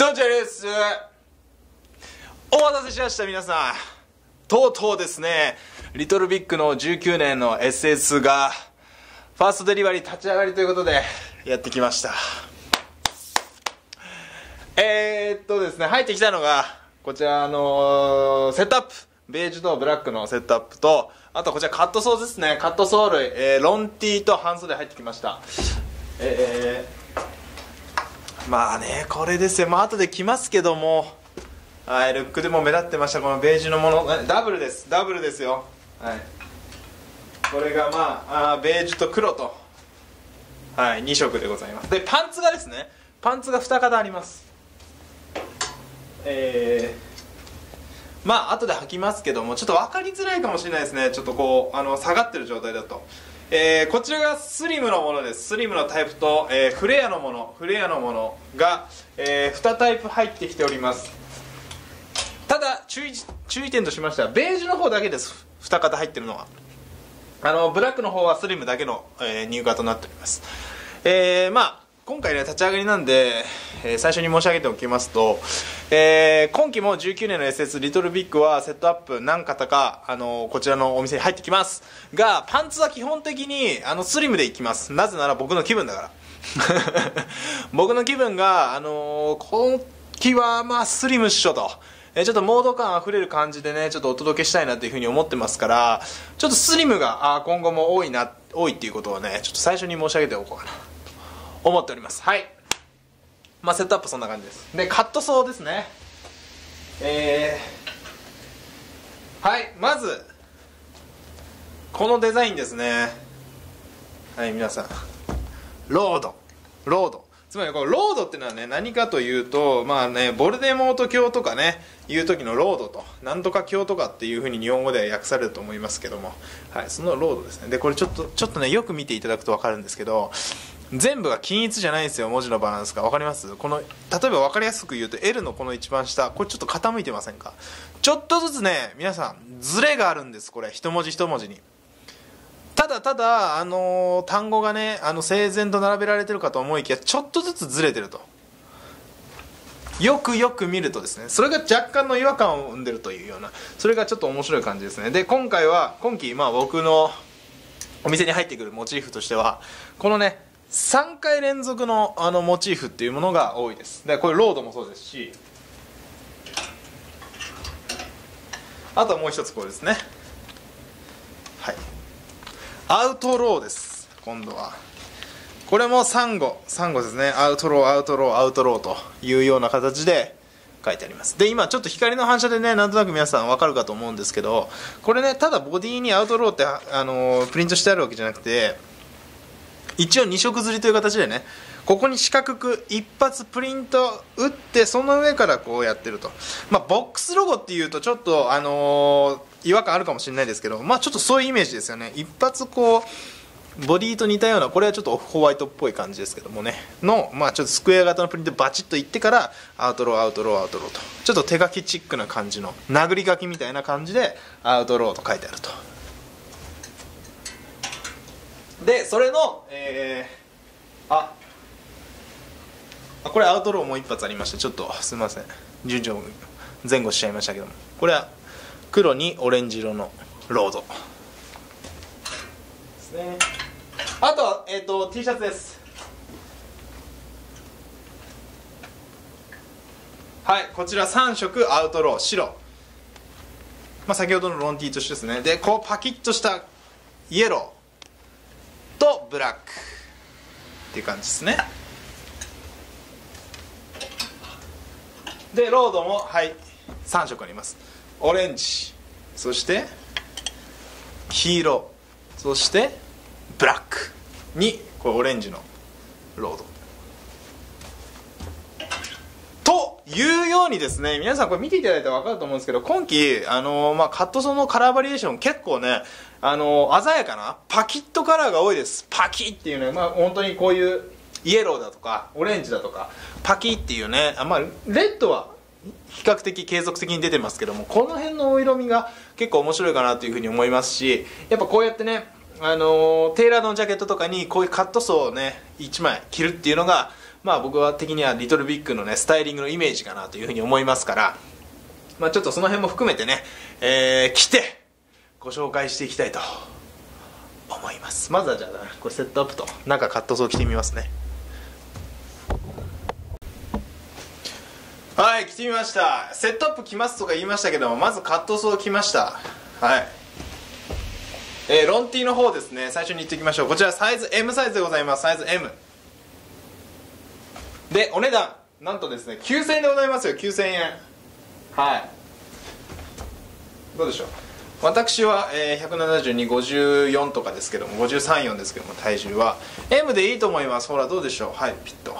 とんちゃんです。お待たせしました皆さん。とうとうですね、リトルビッグの19年の SS がファーストデリバリー立ち上がりということでやってきました。ですね、入ってきたのがこちらのセットアップ、ベージュとブラックのセットアップと、あとこちらカットソーですね。カットソー類、ロンティーと半袖入ってきました。まあね、これですよ。まあ後で来ますけども、はい、ルックでも目立ってましたこのベージュのもの。ダブルですよ。はい、これがまあベージュと黒と、はい、2色でございます。でパンツがですね、パンツが2型あります。まあ後で履きますけども、ちょっと分かりづらいかもしれないですね。ちょっとこう下がってる状態だと、こちらがスリムのものです。スリムのタイプと、フレアのものが、2タイプ入ってきております。ただ注意点としましては、ベージュの方だけです。2型入ってるのは。ブラックの方はスリムだけの、ニュー型となっております。まあ今回ね立ち上がりなんで、最初に申し上げておきますと、今期も19年の SS リトルビッグはセットアップ何型か、こちらのお店に入ってきますが、パンツは基本的にスリムでいきます。なぜなら僕の気分だから僕の気分が、今期はまあスリムっしょと、ちょっとモード感あふれる感じでね、ちょっとお届けしたいなというふうに思ってますから、ちょっとスリムが今後も多いっていうことをね、ちょっと最初に申し上げておこうかな思っております。はい、まあセットアップそんな感じです。でカットソーですね。はい、まずこのデザインですね。はい、皆さん、ロード、つまりこのロードっていうのはね、何かというと、まあね、ボルデモート教とかねいう時のロードと、なんとか教とかっていうふうに日本語では訳されると思いますけども、はい、そのロードですね。でこれちょっとね、よく見ていただくと分かるんですけど、全部が均一じゃないんですよ。文字のバランスが分かります？この例えば分かりやすく言うと L のこの一番下、これちょっと傾いてませんか？ちょっとずつね、皆さんズレがあるんです。これ一文字一文字にただ単語がね、整然と並べられてるかと思いきや、ちょっとずつずれてると。よく見るとですね、それが若干の違和感を生んでるというような、それがちょっと面白い感じですね。で今期、まあ僕のお店に入ってくるモチーフとしては、このね3回連続のモチーフっていうものが多いです。でこれロードもそうですし、あとはもう一つこれですね。はい、アウトローです。今度はこれもサンゴですね。アウトローというような形で書いてあります。で今ちょっと光の反射でね、なんとなく皆さん分かるかと思うんですけど、これね、ただボディにアウトローってプリントしてあるわけじゃなくて、一応2色刷りという形でね、ここに四角く一発プリント打って、その上からこうやってると。まあボックスロゴっていうとちょっと違和感あるかもしれないですけど、まあちょっとそういうイメージですよね。一発こうボディと似たような、これはちょっとオフホワイトっぽい感じですけどもねの、まあちょっとスクエア型のプリントバチッといってからアウトローとちょっと手書きチックな感じの、殴り書きみたいな感じでアウトローと書いてあると。でそれのこれアウトローもう一発ありました。ちょっとすみません、順序前後しちゃいましたけども、これは黒にオレンジ色のロードですね。あとは、T シャツです。はい、こちら3色アウトロー白、まあ、先ほどのロンティーとしてですね。でこうパキッとしたイエローとブラックっていう感じですね。でロードもはい3色あります。オレンジ、そして黄色、そしてブラックにこれオレンジのロードというようにですね、皆さんこれ見ていただいたら分かると思うんですけど、今期カットソーのカラーバリエーション結構ね、鮮やかなパキッとカラーが多いです。パキッっていうね、まあ本当にこういうイエローだとかオレンジだとかパキッっていうね、まあレッドは比較的継続的に出てますけども、この辺のお色味が結構面白いかなというふうに思いますし、やっぱこうやってね、テーラーのジャケットとかにこういうカットソーをね1枚着るっていうのが、 まあ僕は的にはリトルビッグのねスタイリングのイメージかなというふうに思いますから、まあちょっとその辺も含めてね、着てご紹介していきたいと思います。まずはじゃあこれセットアップと中カットソー着てみますね。はい、着てみました。セットアップ着ますとか言いましたけども、まずカットソー着ました。はい、ロン T の方ですね、最初に言っておきましょう。こちらサイズ M サイズでございます。サイズ M で、お値段なんとですね9000円でございますよ。9000円。はい、どうでしょう。私は、17254とかですけども、53、4ですけども、体重は M でいいと思います。ほらどうでしょう。はい、ピッと。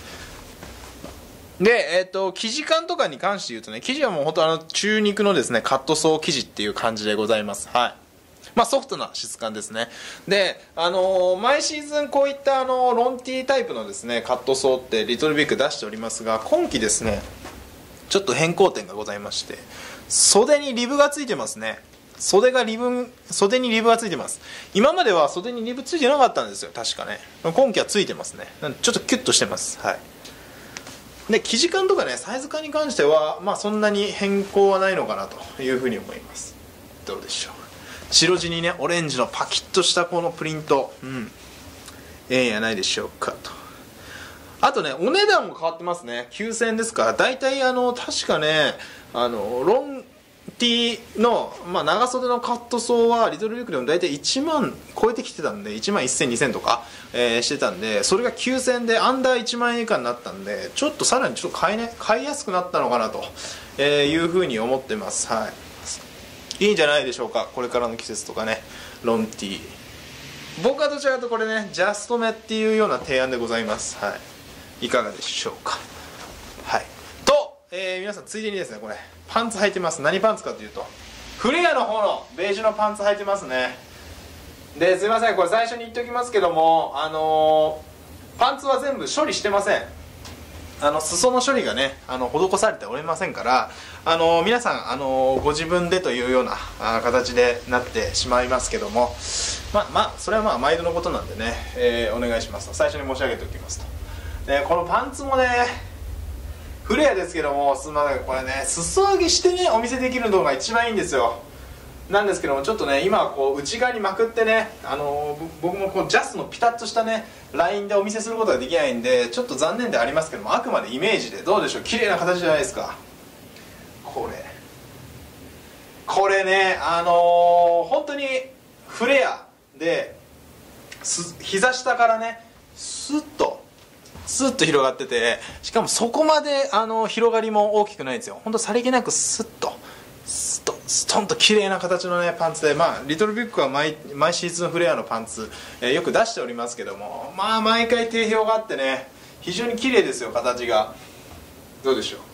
で、生地感とかに関して言うとね、生地はもう本当中肉のですねカットソー生地っていう感じでございます。はい、まあソフトな質感ですね。で、毎シーズンこういったロン T タイプのですねカットソーってリトルビッグ出しておりますが、今季ですねちょっと変更点がございまして、袖にリブがついてますね。袖にリブがついてます。今までは袖にリブついてなかったんですよ、確かね。今季はついてますね。ちょっとキュッとしてます。はい。で、生地感とかねサイズ感に関してはまあそんなに変更はないのかなというふうに思います。どうでしょう。白地にねオレンジのパキッとしたこのプリント、ええやないでしょうかと。あとねお値段も変わってますね。9000円ですから、大体確かねロン T の、まあ、長袖のカットソーはリトルビッグでも大体1万超えてきてたんで、1万1000、2000とか、してたんで、それが9000円でアンダー1万円以下になったんで、ちょっとさらにちょっと買いやすくなったのかなと、いうふうに思ってます。はい、いいんじゃないでしょうか。これからの季節とかね、ロン T、 僕はどちらかというとこれねジャスト目っていうような提案でございます。はい、いかがでしょうか。はい、と、皆さんついでにですね、これパンツ履いてます。何パンツかというとフレアの方のベージュのパンツ履いてますね。で、すいません、これ最初に言っておきますけども、パンツは全部処理してません。裾の処理がね施されておりませんから、皆さんご自分でというような形でなってしまいますけども、まあそれはまあ毎度のことなんでね、お願いしますと最初に申し上げておきますと。で、このパンツもねフレアですけども、すみません、これね裾上げしてねお見せできるのが一番いいんですよ。なんですけども、ちょっとね今はこう内側にまくってね、僕もこうジャスのピタッとしたねラインでお見せすることができないんで、ちょっと残念でありますけども、あくまでイメージで。どうでしょう、綺麗な形じゃないですか。これね本当にフレアで膝下からねスッと広がってて、しかもそこまで広がりも大きくないんですよ。ほんとさりげなくストンと綺麗な形のねパンツで、まあリトルビッグは毎シーズンフレアのパンツ、よく出しておりますけども、まあ毎回定評があってね非常に綺麗ですよ、形が。どうでしょ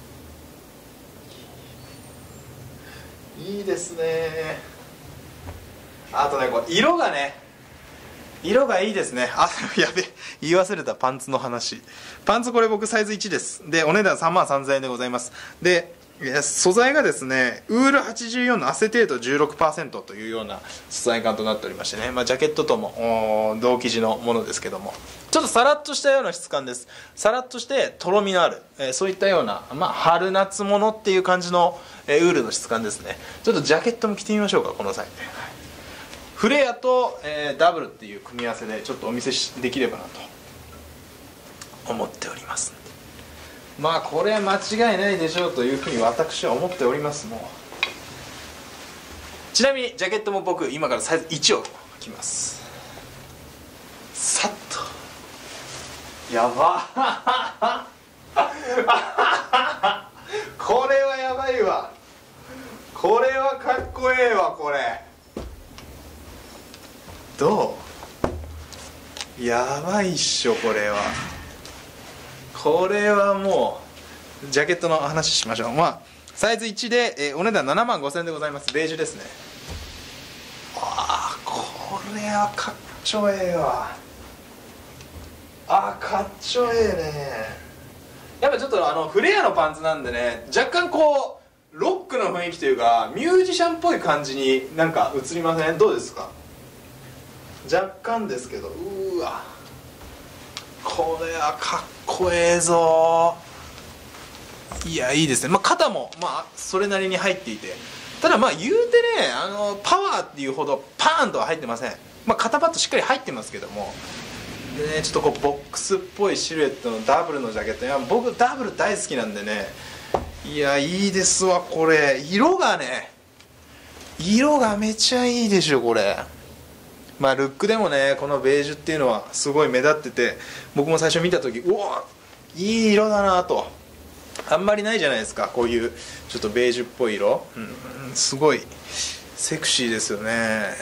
う。いいですね。あとねこう色がいいですね。あ、やべ、言い忘れたパンツの話。パンツこれ僕サイズ1です。で、お値段3万3000円でございます。で、素材がですねウール84のアセテート 16% というような素材感となっておりましてね、まあ、ジャケットとも同生地のものですけども、ちょっとサラッとしたような質感です。サラッとしてとろみのある、そういったような、まあ、春夏物っていう感じの、ウールの質感ですね。ちょっとジャケットも着てみましょうか、この際。フレアと、ダブルっていう組み合わせでちょっとお見せできればなと思っております。まあこれは間違いないでしょうというふうに私は思っております。もうちなみにジャケットも僕今からサイズ1を着ます。さっと。やばこれはやばいわ。これはかっこええわ。これどう？やばいっしょ。これはもうジャケットの話しましょう。まあサイズ1で、お値段7万5000円でございます。ベージュですね。ああ、これはかっちょええわ。ああ、かっちょええね。やっぱちょっとフレアのパンツなんでね、若干こうロックの雰囲気というかミュージシャンっぽい感じになんか映りません？どうですか？若干ですけど、うわ、これはかっこええぞ。いや、いいですね。まあ肩もそれなりに入っていて、ただ言うてね、パワーっていうほどパーンとは入ってません。肩パッドしっかり入ってますけども、でね、ちょっとこうボックスっぽいシルエットのダブルのジャケット、いや僕ダブル大好きなんでね、いや、いいですわ。これ色がめちゃいいでしょこれ。ルックでもね、このベージュっていうのはすごい目立ってて、僕も最初見た時、うわ、いい色だなと。あんまりないじゃないですか、こういうちょっとベージュっぽい色、すごいセクシーですよね。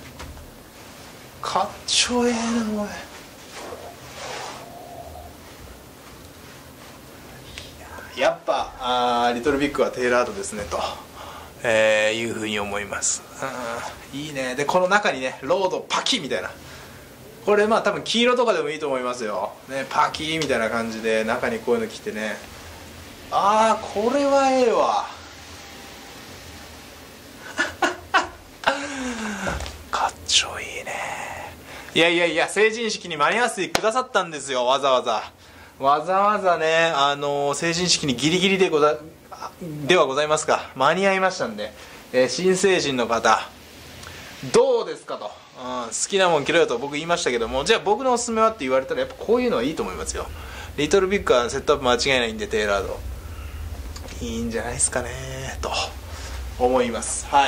かっちょええなおい。やっぱリトルビッグはテーラードですねと、いうふうに思います。いいね。でこの中にね、ロードパキみたいな、これ多分黄色とかでもいいと思いますよ、ね、パキみたいな感じで中にこういうの着てね、これはええわかっちょいいね。いや成人式に間に合わせてくださったんですよ。わざわざね、成人式にギリギリではございますが間に合いましたんで、新成人の方どうですかと、好きなもん着ろよと僕言いましたけども、じゃあ僕のおすすめはって言われたらやっぱこういうのはいいと思いますよ。リトルビッグはセットアップ間違いないんで、テーラードいいんじゃないですかねと思います。はい。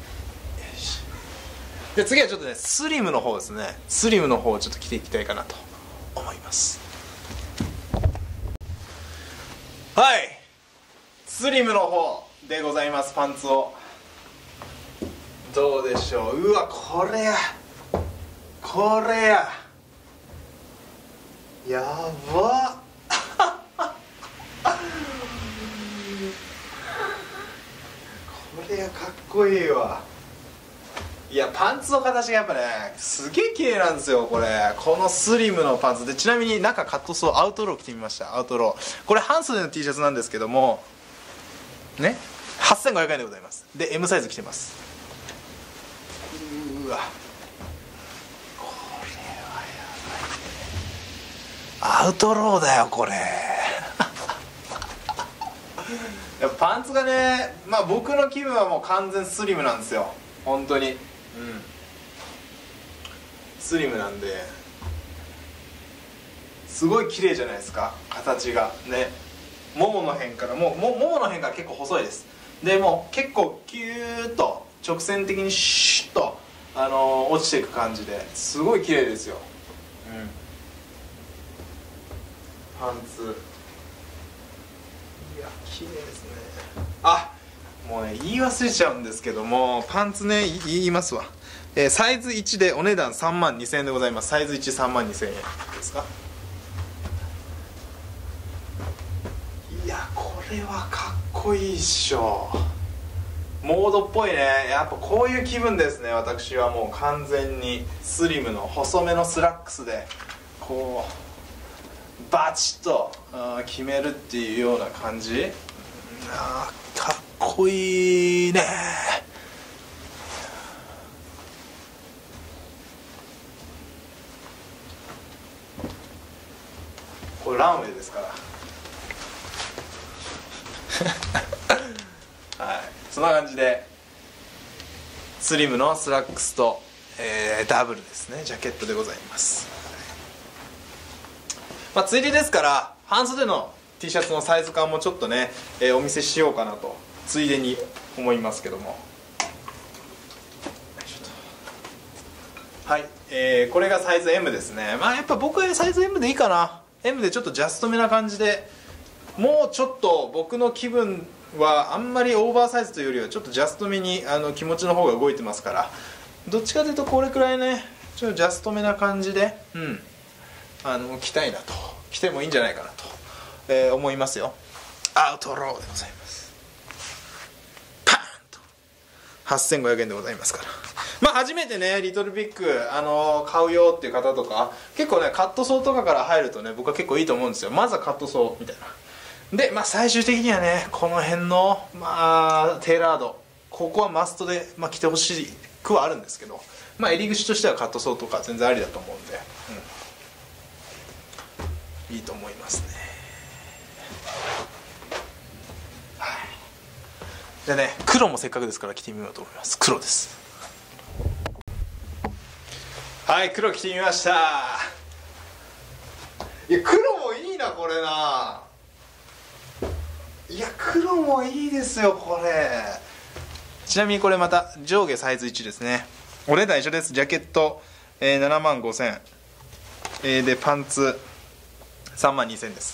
で次はちょっとね、スリムの方ですね。スリムの方をちょっと着ていきたいかなと思います。はい、スリムの方でございます。パンツをどうでしょう。うわ、これやばこれかっこいいわ。いや、パンツの形がやっぱねすげえ綺麗なんですよこれ。このスリムのパンツで、ちなみに中カットソーアウトロー着てみました。アウトロー、これ半袖の T シャツなんですけどもね、8500円でございます。で M サイズ着てます。うわ、これはやばい。アウトローだよこれやっぱパンツがね、僕の気分はもう完全スリムなんですよ本当に。スリムなんですごい綺麗じゃないですか、形がね。ももの辺からももの辺が結構細いです。でもう結構キューッと直線的にシュッと、落ちていく感じですごい綺麗ですよ。パンツ、いや綺麗ですね。もうね言い忘れちゃうんですけども、パンツね言いますわ。サイズ1でお値段32,000円でございます。サイズ132,000円ですか。いや、これはかっこいいっしょ。モードっぽいね。やっぱこういう気分ですね。私はもう完全にスリムの細めのスラックスでこうバチッと決めるっていうような感じ。かっこいいね。これランウェイですからはい、そんな感じでスリムのスラックスと、ダブルですね、ジャケットでございます。ついでですから半袖の T シャツのサイズ感もちょっとね、お見せしようかなとついでに思いますけども、はい、これがサイズ M ですね。やっぱ僕はサイズ M でいいかな。 M でちょっとジャストめな感じで、もうちょっと僕の気分はあんまりオーバーサイズというよりはちょっとジャストめに気持ちの方が動いてますから、どっちかというとこれくらいね、ちょっとジャストめな感じで着たいなと、着てもいいんじゃないかなと、思いますよ。アウトローでございます。パーンと8500円でございますから、初めてねリトルビッグ買うよっていう方とか、結構ねカットソーとかから入るとね僕は結構いいと思うんですよ。まずはカットソーみたいなで、最終的にはねこの辺のテーラード、ここはマストで、着てほしくはあるんですけど、襟口としてはカットソーとか全然ありだと思うんで、 いいと思いますね。はい。じゃあね、黒もせっかくですから着てみようと思います。黒です。はい、黒着てみました。いや、黒もいいなこれな。いや、黒もいいですよこれ。ちなみにこれまた上下サイズ1ですね。お値段一緒です。ジャケット、7万5000、でパンツ3万2000です。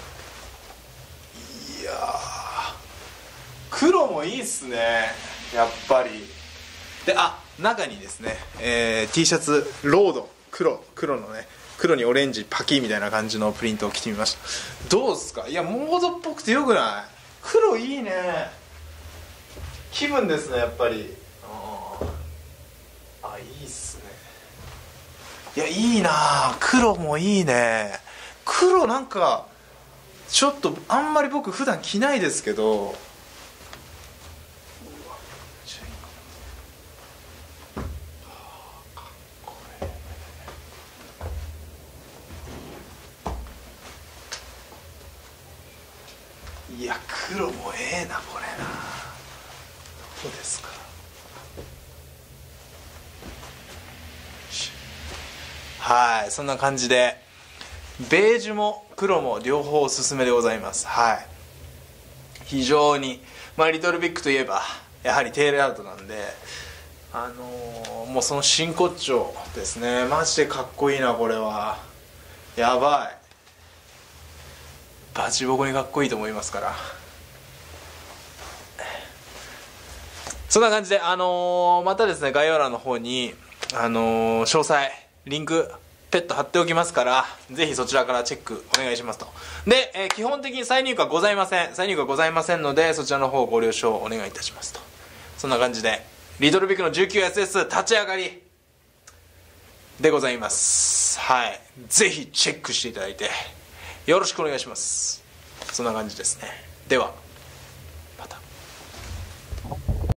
いやー、黒もいいっすねやっぱり。で、中にですね、T シャツロード黒のね、黒にオレンジパキーみたいな感じのプリントを着てみました。どうですか？いや、モードっぽくてよくない？黒いいね。気分ですねやっぱり。いいっすね。いや、いいな。黒もいいね。黒なんかちょっとあんまり僕普段着ないですけど、いや、黒もええなこれな。どうですか？はい、そんな感じでベージュも黒も両方おすすめでございます。はい、非常に、リトルビッグといえばやはりテールアウトなんで、もうその真骨頂ですね。マジでかっこいいなこれは。やばい、バチボコにかっこいいと思いますから。そんな感じで、またですね概要欄の方に、詳細リンクペット貼っておきますから、ぜひそちらからチェックお願いしますと。で、基本的に再入荷ございませんので、そちらの方ご了承お願いいたしますと。そんな感じでリトルビッグの 19SS 立ち上がりでございます。はい、ぜひチェックしていただいてよろしくお願いします。そんな感じですね。では。